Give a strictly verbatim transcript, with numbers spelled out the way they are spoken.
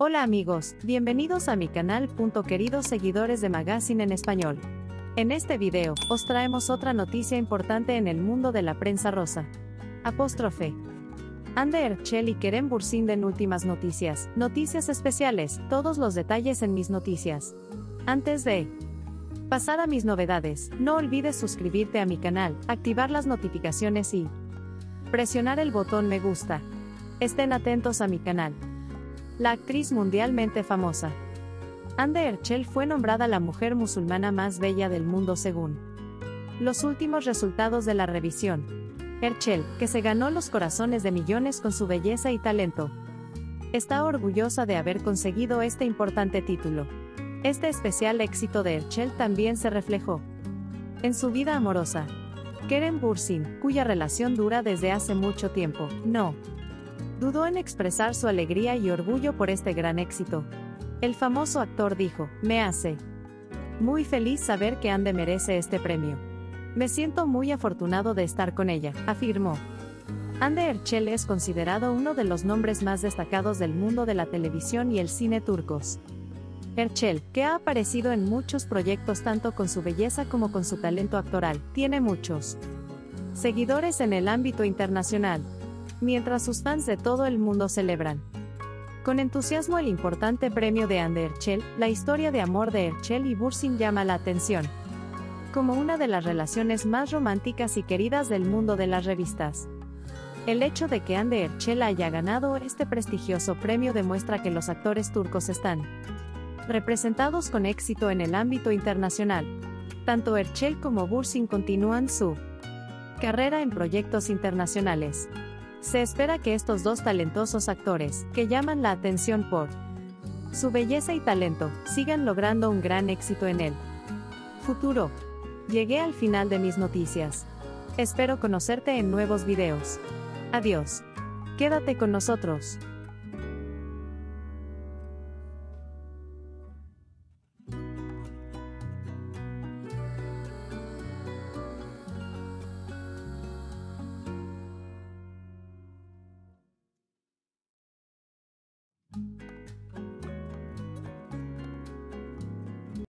Hola amigos, bienvenidos a mi canal. Queridos seguidores de Magazine en Español. En este video, os traemos otra noticia importante en el mundo de la prensa rosa. Apóstrofe. Anne Erchel y Kerem Bürsin en últimas noticias, noticias especiales, todos los detalles en mis noticias. Antes de pasar a mis novedades, no olvides suscribirte a mi canal, activar las notificaciones y presionar el botón me gusta. Estén atentos a mi canal. La actriz mundialmente famosa Anne Erchel fue nombrada la mujer musulmana más bella del mundo según los últimos resultados de la revisión. Erchel, que se ganó los corazones de millones con su belleza y talento, está orgullosa de haber conseguido este importante título. Este especial éxito de Erchel también se reflejó en su vida amorosa. Kerem Bürsin, cuya relación dura desde hace mucho tiempo, no dudó en expresar su alegría y orgullo por este gran éxito. El famoso actor dijo: "Me hace muy feliz saber que Anne merece este premio. Me siento muy afortunado de estar con ella", afirmó. Anne Erchel es considerado uno de los nombres más destacados del mundo de la televisión y el cine turcos. Erchel, que ha aparecido en muchos proyectos tanto con su belleza como con su talento actoral, tiene muchos seguidores en el ámbito internacional, mientras sus fans de todo el mundo celebran con entusiasmo el importante premio de Anne Erchel. La historia de amor de Erchel y Bürsin llama la atención como una de las relaciones más románticas y queridas del mundo de las revistas. El hecho de que Anne Erchel haya ganado este prestigioso premio demuestra que los actores turcos están representados con éxito en el ámbito internacional. Tanto Erchel como Bürsin continúan su carrera en proyectos internacionales. Se espera que estos dos talentosos actores, que llaman la atención por su belleza y talento, sigan logrando un gran éxito en el futuro. Llegué al final de mis noticias. Espero conocerte en nuevos videos. Adiós. Quédate con nosotros.